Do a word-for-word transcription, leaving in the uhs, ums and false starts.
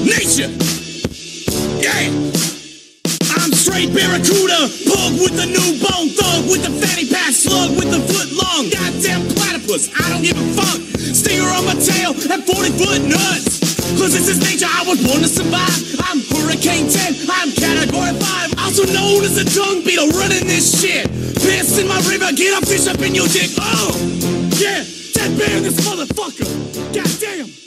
Nature. Yeah. I'm straight barracuda, pug with the new bone, thug with the fatty pack, slug with the foot long, goddamn platypus, I don't give a fuck. Stinger on my tail and forty foot nuts. Cause this is nature, I was born to survive. I'm Hurricane ten, I'm Category five, also known as a dung beetle running this shit. Piss in my river, get a fish up in your dick. Oh, yeah, dead bear this motherfucker. Goddamn.